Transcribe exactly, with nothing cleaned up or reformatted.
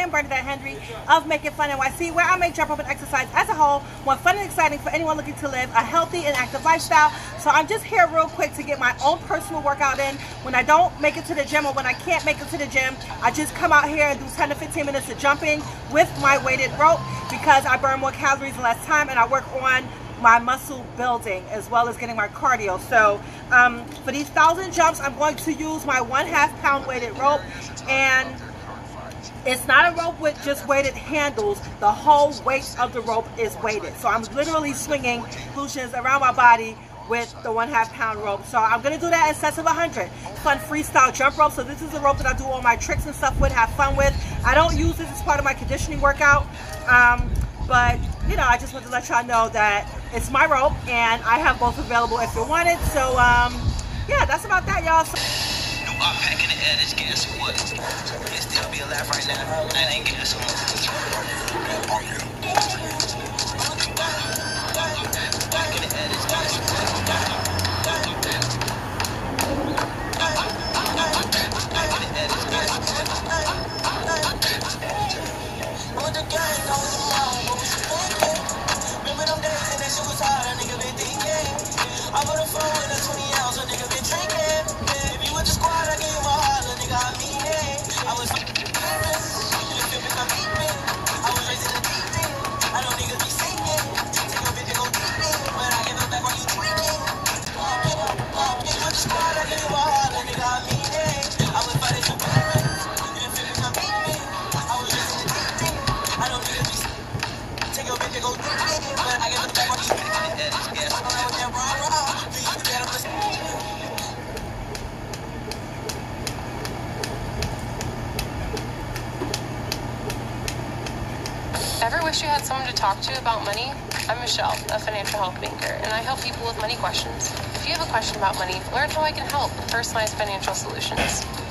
am Bernadette Henry of Make It Fun N Y C, where I make jump rope and exercise as a whole more fun and exciting for anyone looking to live a healthy and active lifestyle. So I'm just here real quick to get my own personal workout in. When I don't make it to the gym or when I can't make it to the gym, I just come out here and do ten to fifteen minutes of jumping with my weighted rope because I burn more calories in less time and I work on my muscle building as well as getting my cardio. So um, for these thousand jumps, I'm going to use my one half pound weighted rope, and it's not a rope with just weighted handles. The whole weight of the rope is weighted. So I'm literally swinging solutions around my body with the one half pound rope. So I'm gonna do that in sets of one hundred. Fun freestyle jump rope. So this is a rope that I do all my tricks and stuff with, have fun with. I don't use this as part of my conditioning workout. Um, But, you know, I just want to let y'all know that it's my rope and I have both available if you want it. So, um, yeah, that's about that, y'all. So I'm packing the air, this gas or what? It still be alive right now. That ain't gas or packing the air, this gas or I put a phone in a twenty ounce, a nigga been drinking. If you with the squad, I gave you my heart, a nigga, I mean it. I was fucking famous, you feel me, I'm eating. I was raised in the deep end, I know niggas be singing. Take your bitch and go deep in, but I give it back while you tweaking. If you with the squad, I gave you my heart, a nigga, I mean it. I was fighting for parents, you feel me, I'm eating. I was raised in the deep end, I know niggas be singing. Take your bitch and go deep in, but I give it back while you tweaking. Ever wish you had someone to talk to about money? I'm Michelle, a financial health banker, and I help people with money questions. If you have a question about money, learn how I can help with personalized financial solutions.